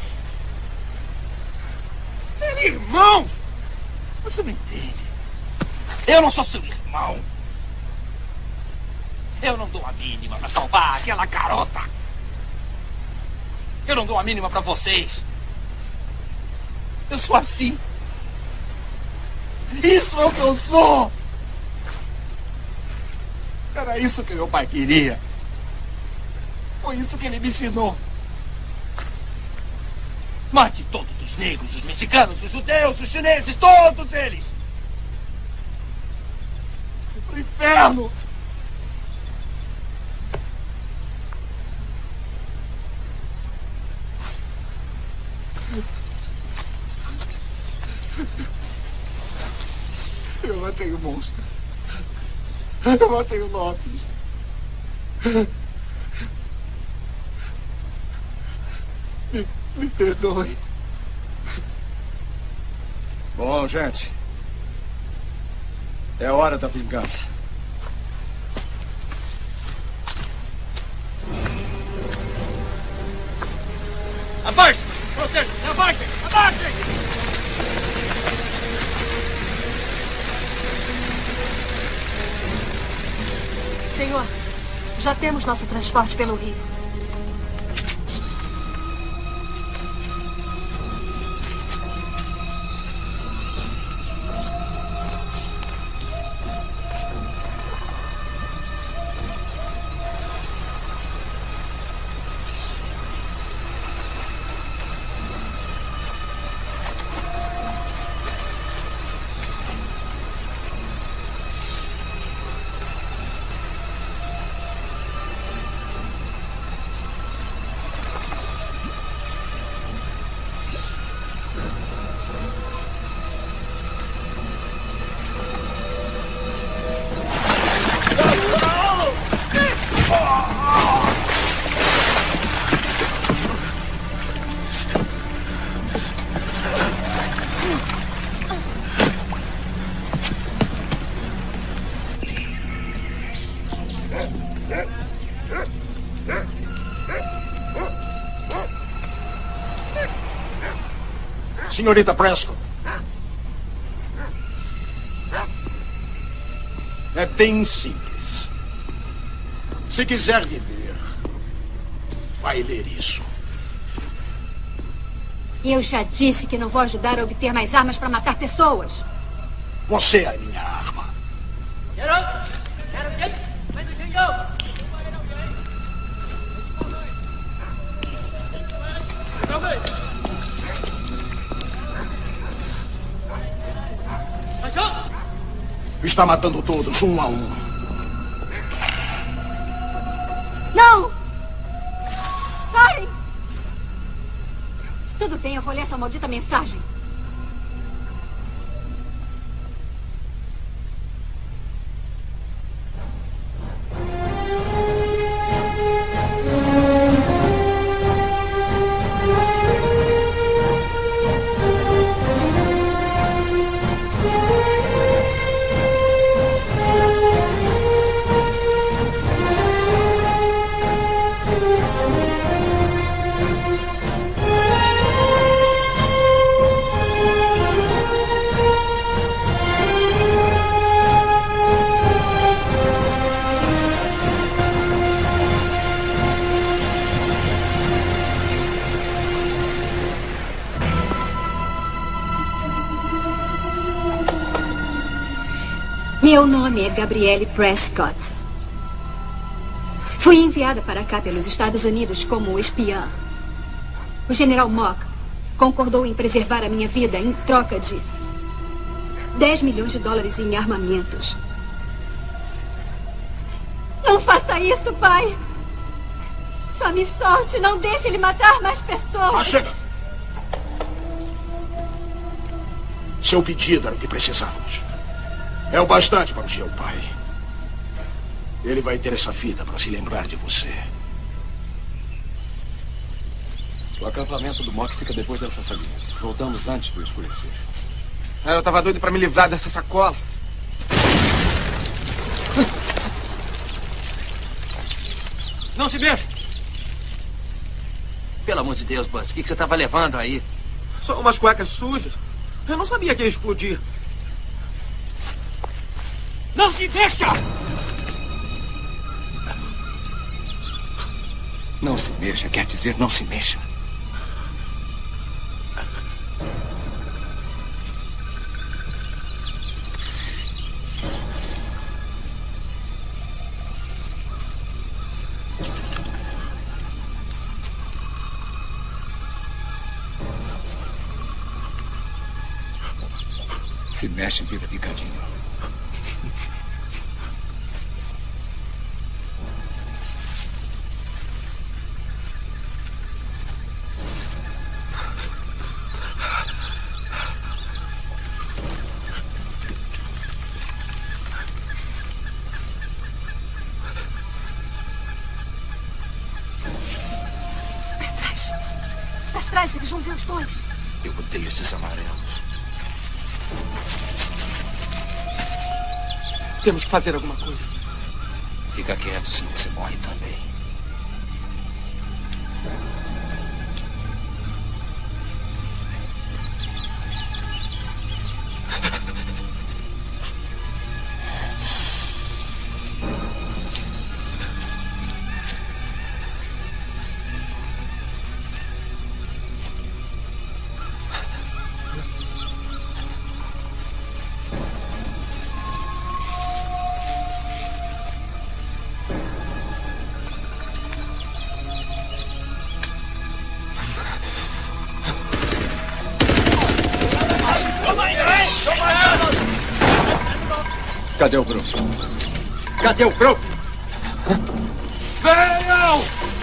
Ser irmãos! Você não entende. Eu não sou seu irmão. Eu não dou a mínima para salvar aquela garota. Eu não dou a mínima para vocês. Eu sou assim. Isso é o que eu sou. Era isso que meu pai queria. Foi isso que ele me ensinou. Mate todos os negros, os mexicanos, os judeus, os chineses, todos eles. Pro inferno. Eu matei o monstro. Eu matei o Lopes. Me perdoe. Bom, gente. É hora da vingança. Abaixem! Protejam-se! Abaixem! Abaixem! Senhor, já temos nosso transporte pelo rio. Senhorita Prescott. É bem simples. Se quiser viver, vai ler isso. Eu já disse que não vou ajudar a obter mais armas para matar pessoas. Você é a minha arma. Está matando todos, um a um. Não! Parem! Tudo bem, eu vou ler essa maldita mensagem. Meu nome é Gabrielle Prescott. Fui enviada para cá pelos Estados Unidos como espiã. O general Mock concordou em preservar a minha vida em troca de 10 milhões de dólares em armamentos. Não faça isso, pai! Só me solte, não deixe ele matar mais pessoas. Ah, chega! Seu pedido era o que precisávamos. É o bastante para o seu pai. Ele vai ter essa vida para se lembrar de você. O acampamento do Mock fica depois dessas salinhas. Voltamos antes do escurecer. Eu tava doido pra me livrar dessa sacola. Não se mexa! Pelo amor de Deus, Buzz, o que você tava levando aí? Só umas cuecas sujas. Eu não sabia que ia explodir. Não se mexa! Não se mexa, quer dizer não se mexa. Se mexe, vira picadinho. Pra trás, eles vão ver os dois. Eu odeio esses amarelos. Temos que fazer alguma coisa. Fica quieto, senão você morre também. Cadê o Bruno? Cadê o Bruno? Venham!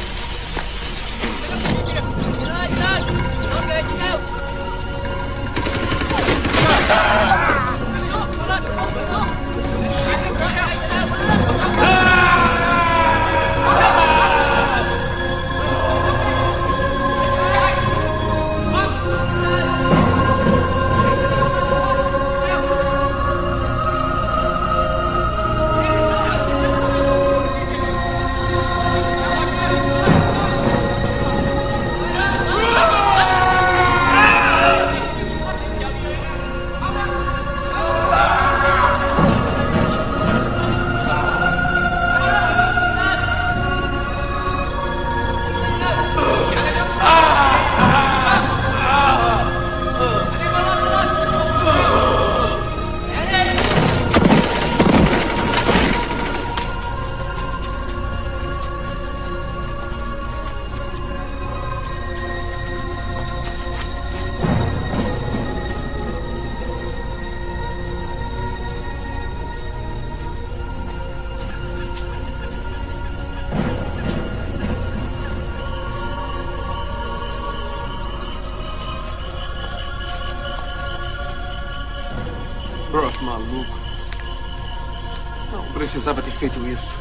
Broth, maluco. Não precisava ter feito isso.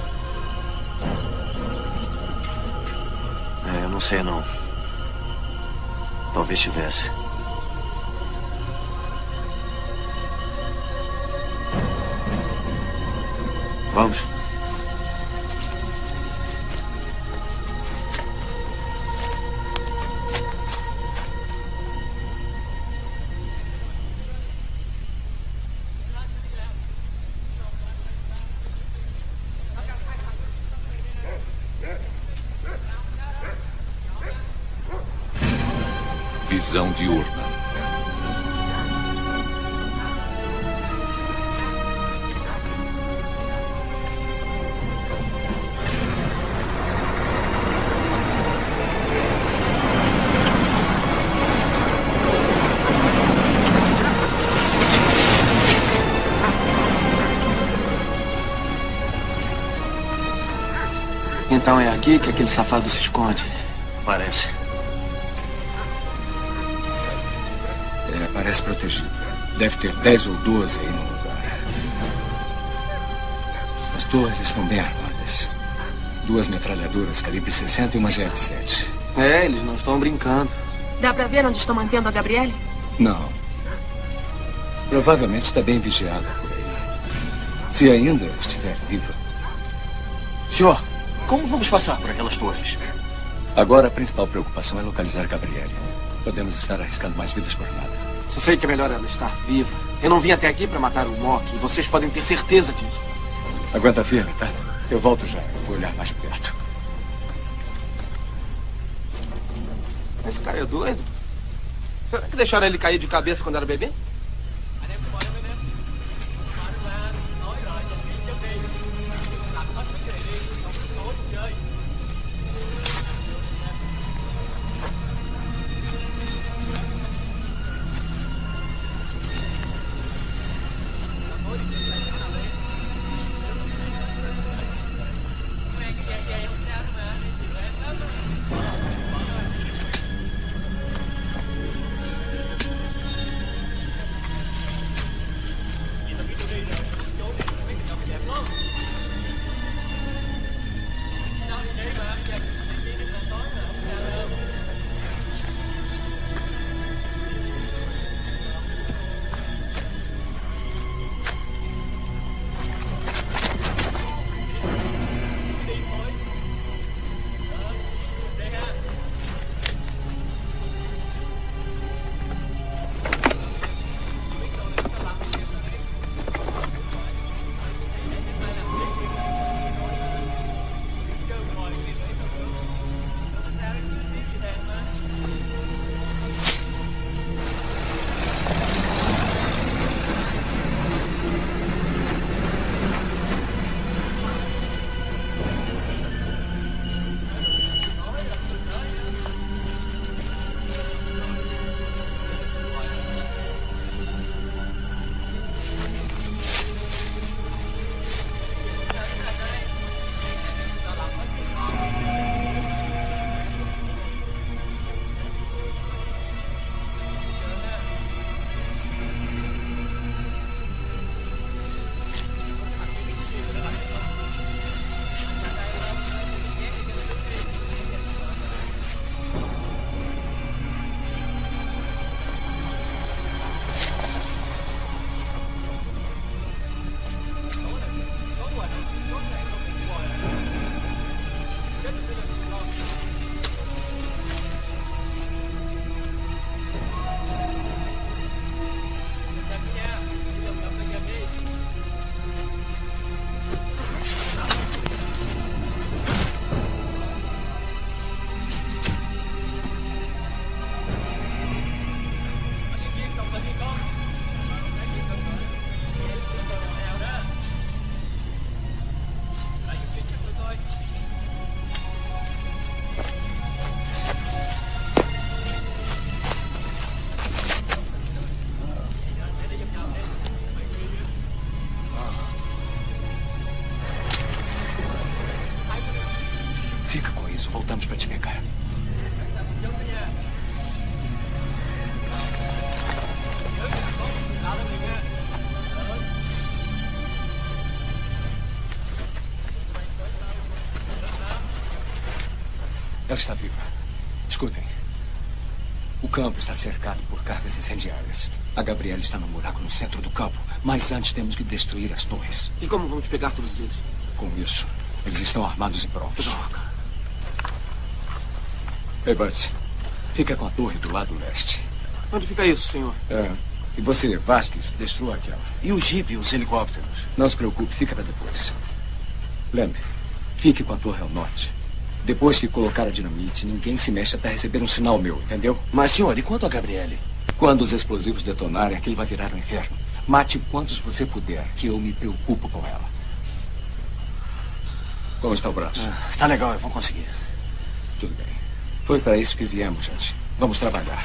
Eu não sei, não. Talvez tivesse. Vamos. Visão diurna. Então é aqui que aquele safado se esconde. Parece. Parece protegido. Deve ter 10 ou 12 aí no lugar. As torres estão bem armadas. 2 metralhadoras calibre 60 e uma GL-7. Eles não estão brincando. Dá pra ver onde estão mantendo a Gabriele? Não. Provavelmente está bem vigiada por aí. Se ainda estiver viva. Senhor, como vamos passar por aquelas torres? Agora a principal preocupação é localizar Gabriele. Podemos estar arriscando mais vidas por nada. Só sei que é melhor ela estar viva. Eu não vim até aqui para matar o Mock e vocês podem ter certeza disso. Aguenta firme, tá? Eu volto já. Eu vou olhar mais de perto. Esse cara é doido? Será que deixaram ele cair de cabeça quando era bebê? Fica com isso. Voltamos para te pegar. Ela está viva. Escutem. O campo está cercado por cargas incendiárias. A Gabriele está num buraco no centro do campo. Mas antes temos que destruir as torres. E como vamos pegar todos eles? Com isso, eles estão armados e prontos. Droga. Ei, Butts, fica com a torre do lado leste. Onde fica isso, senhor? E você, Vasquez, destrua aquela. E o jipe e os helicópteros? Não se preocupe, fica para depois. Lembre, fique com a torre ao norte. Depois que colocar a dinamite, ninguém se mexe até receber um sinal meu, entendeu? Mas, senhor, e quanto a Gabriele? Quando os explosivos detonarem, aquilo vai virar um inferno. Mate quantos você puder, que eu me preocupo com ela. Como está o braço? Está legal, eu vou conseguir. Tudo bem. Foi para isso que viemos, gente. Vamos trabalhar.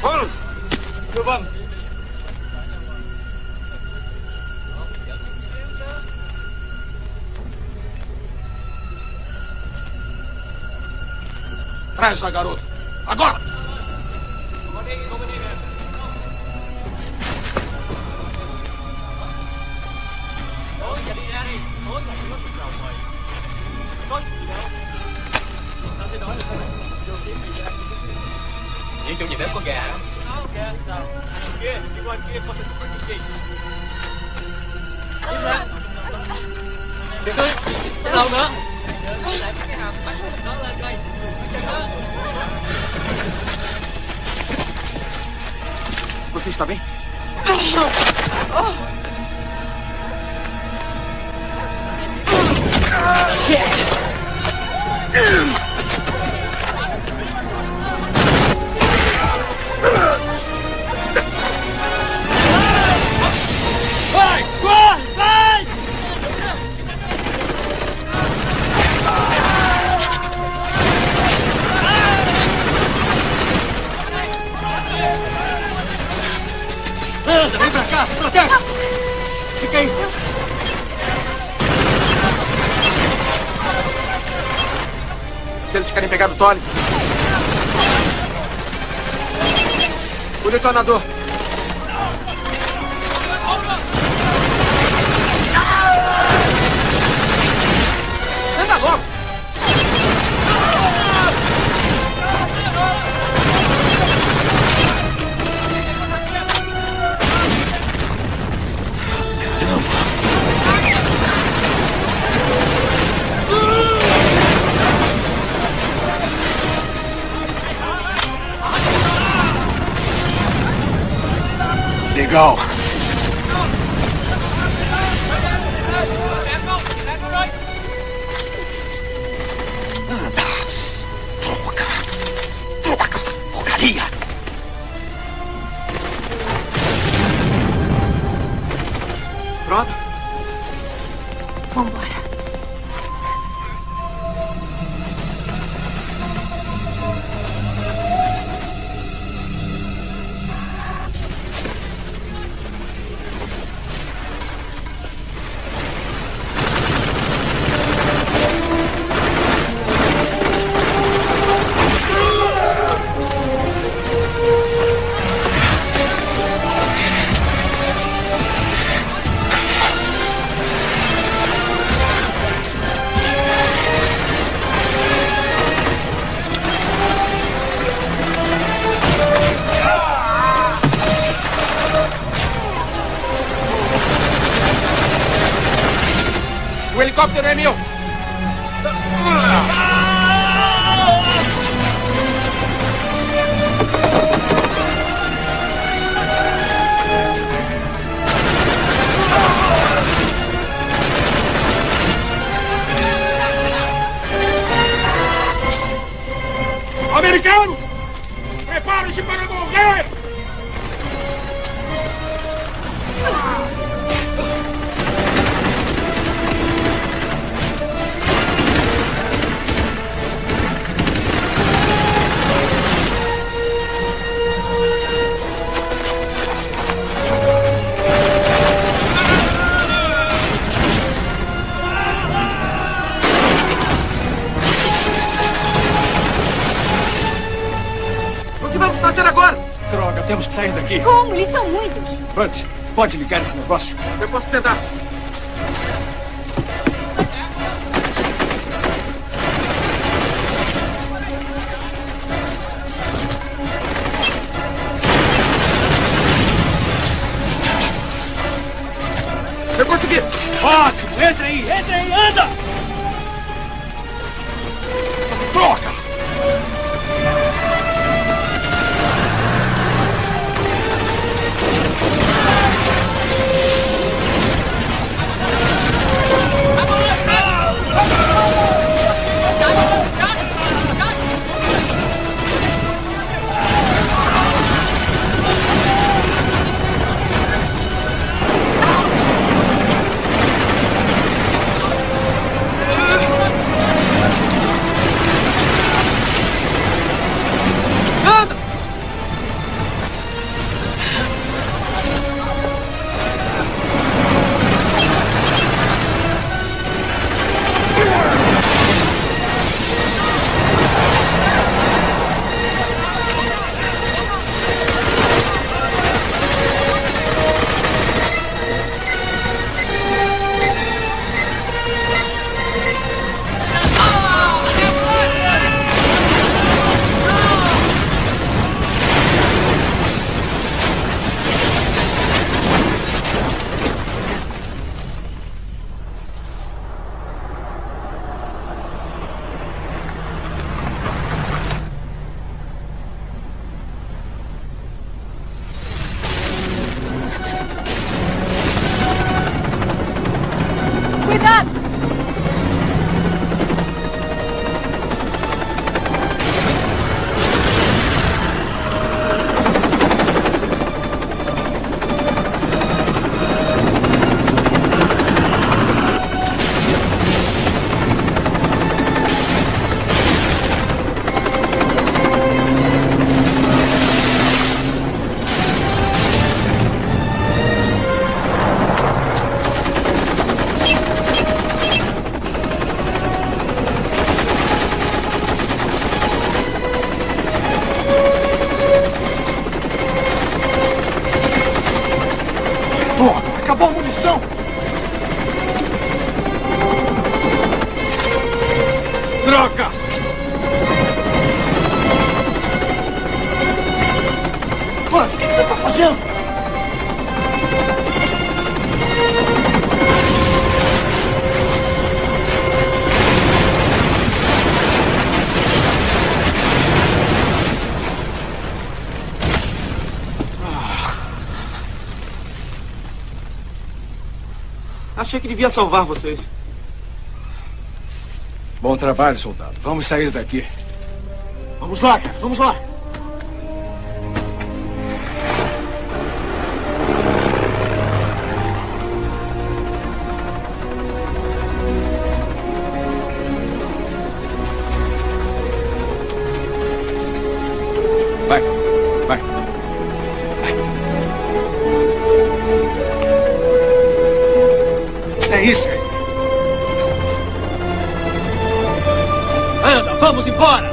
Vamos! Vamos! Traz essa garota. Agora! Những chủ nhiệm bếp có gà đó. Không kìa, sao? Anh kia, đi qua kia có thể có cái gì. Im ra. Chị ơi, cái đầu nữa. Lại cái hàm bắt nó lên coi. Você está bem? Vai! Corre! Vai! Anda, vem pra cá, se protege! Fica aí! Eles querem pegar o Tony. O detonador. Anda logo! Legal. Droga! Porcaria! Pronto? Vambora. O helicóptero é meu! Americanos! Preparem-se para morrer! O que vamos fazer agora? Droga, temos que sair daqui. Como? Eles são muitos. Bud, pode ligar esse negócio? Eu posso tentar. Eu consegui! Ótimo! Entre aí, anda! Droga! fazendo? Achei que devia salvar vocês. Bom trabalho, soldado. Vamos sair daqui. Vamos lá, cara. Vamos lá. Vai. Vai. É isso aí. Anda, vamos embora!